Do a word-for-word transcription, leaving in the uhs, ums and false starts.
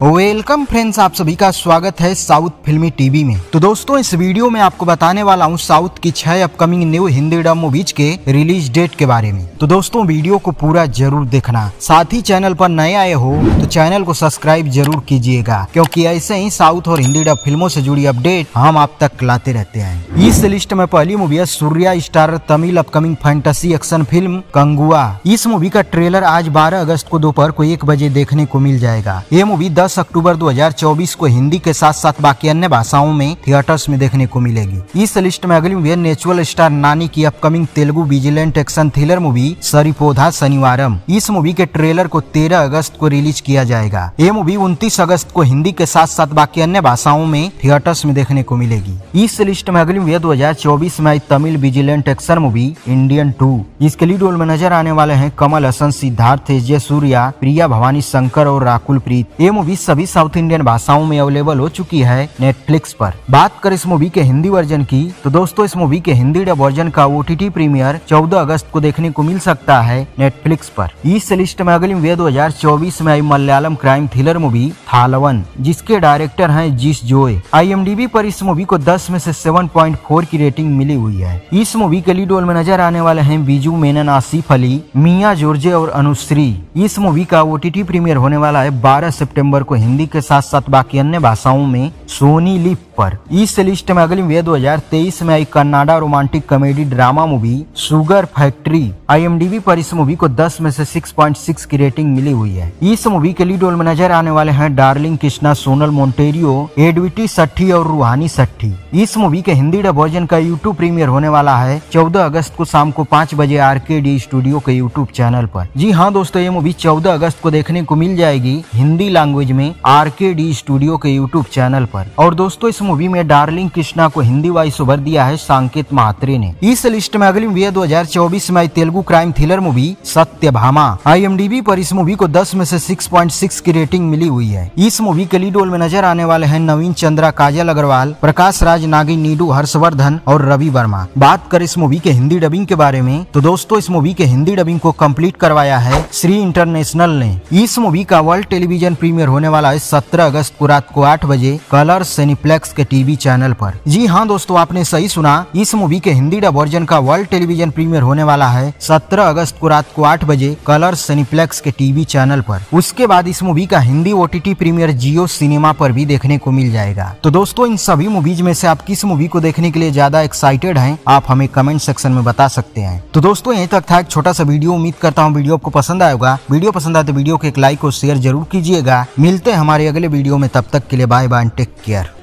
Welcome friends, आप सभी का स्वागत है साउथ फिल्मी टीवी में। तो दोस्तों, इस वीडियो में आपको बताने वाला हूँ साउथ की छह upcoming new Hindi dub movies के रिलीज डेट के बारे में। तो दोस्तों, वीडियो को पूरा जरूर देखना। साथ ही चैनल पर नए आए हो तो चैनल को सब्सक्राइब जरूर कीजिएगा, क्योंकि ऐसे ही साउथ और हिंदी डब फिल्मों से जुड़ी अपडेट हम आप तक लाते रहते हैं। इस लिस्ट में पहली मूवी है Suriya star Tamil upcoming fantasy action film Kanguva. इस मूवी का ट्रेलर आज बारह अगस्त को दोपहर को एक बजे देखने को मिल जाएगा। ये मूवी दस अक्टूबर दो हज़ार चौबीस को हिंदी के साथ साथ बाकी अन्य भाषाओं में थिएटर्स में देखने को मिलेगी। इस लिस्ट में अगली मूवी है नेचुरल स्टार नानी की upcoming Telugu vigilante action thriller movie Saripodhaa Sanivaaram. इस मूवी के ट्रेलर को तेरह अगस्त को रिलीज किया जाएगा। ये मूवी उनतीस अगस्त को हिंदी के साथ साथ बाकी अन्य भाषाओं में थिएटर्स में देखने को मिलेगी। इस लिस्ट में अगली मूवी दो हज़ार चौबीस में आई Tamil vigilante action movie Indian two. इसके लीड रोल में नजर आने वाले हैं कमल हसन, सिद्धार्थ जय सूर्या, प्रिया भवानी शंकर और राकुल प्रीत। ये मूवी सभी साउथ इंडियन भाषाओं में अवेलेबल हो चुकी है नेटफ्लिक्स पर। बात करें इस मूवी के हिंदी वर्जन की तो दोस्तों, इस मूवी के हिंदी डब वर्जन का ओटीटी प्रीमियर चौदह अगस्त को देखने को मिल सकता है नेटफ्लिक्स पर। इस लिस्ट में अगली मूवी दो हज़ार चौबीस में आई Malayalam crime thriller movie Thalavan, जिसके डायरेक्टर हैं जिस जोय। आईएमडीबी पर इस मूवी को दस में से सात पॉइंट चार की रेटिंग मिली हुई है। इस मूवी के लीड रोल में नजर आने वाले हैं बीजू मेनन, आसिफ अली, मिया जोर्जे और अनुश्री। इस मूवी का ओटीटी प्रीमियर होने वाला है बारह सितंबर को हिंदी के साथ साथ बाकी अन्य भाषाओं में सोनी लिव पर। इस लिस्ट में अगली मूवी दो हज़ार तेईस में आई Kannada romantic comedy drama movie sugar factory. IMDb पर इस मूवी को दस में से छह पॉइंट छह की रेटिंग मिली हुई है। इस मूवी के लीड रोल में नजर आने वाले हैं डार्लिंग कृष्णा, सोनल मोंटेरियो, एडविटी सट्टी और रूहानी सट्टी। इस मूवी के हिंदी डब वर्जन का यूट्यूब प्रीमियर होने वाला है चौदह अगस्त को शाम को पाँच बजे आरकेडी स्टूडियो के यूट्यूब चैनल पर। जी हाँ दोस्तों, ये मूवी चौदह अगस्त को देखने को मिल जाएगी हिंदी लैंग्वेज में आरकेडी स्टूडियो के यूट्यूब चैनल पर। और दोस्तों, इस मूवी में डार्लिंग कृष्णा को हिंदी वॉइस ओवर दिया है सांकेत महात्रे ने। इस लिस्ट में अगली मूवी दो हज़ार चौबीस में आई Telugu crime thriller movie Satyabhama. IMDb पर इस मूवी को दस में से छह पॉइंट छह की रेटिंग मिली हुई है। इस मूवी के लीड रोल में नजर आने वाले हैं नवीन चंद्रा, काजल अग्रवाल, प्रकाश राज, नागी, नीडू, हर्षवर्धन और रवि वर्मा। बात करें इस मूवी के हिंदी डबिंग के बारे में तो दोस्तों, इस मूवी के हिंदी डबिंग को कंप्लीट करवाया है श्री इंटरनेशनल ने। इस मूवी का वर्ल्ड टेलीविजन प्रीमियर होने वाला है सत्रह अगस्त को रात को आठ बजे कलर सिनेप्लेक्स के टीवी चैनल पर। जी हाँ दोस्तों, आपने सही सुना, इस मूवी के हिंदी डब वर्जन का वर्ल्ड टेलीविजन प्रीमियर होने वाला है सत्रह अगस्त को रात को आठ बजे कलर सिनेप्लेक्स के टीवी चैनल पर। उसके बाद इस मूवी का Hindi OTT premiere Jio cinema पर भी देखने को मिल जाएगा। तो दोस्तों, इन सभी मूवीज में से आप किस मूवी को देखने के लिए ज्यादा एक्साइटेड हैं, आप हमें कमेंट सेक्शन में बता सकते हैं। तो दोस्तों, यहीं तक था एक छोटा सा वीडियो। उम्मीद करता हूँ वीडियो आपको पसंद आएगा। वीडियो पसंद आए तो वीडियो को एक लाइक और शेयर जरूर कीजिएगा। मिलते हैं हमारे अगले वीडियो में, तब तक के लिए बाय बाय, टेक केयर।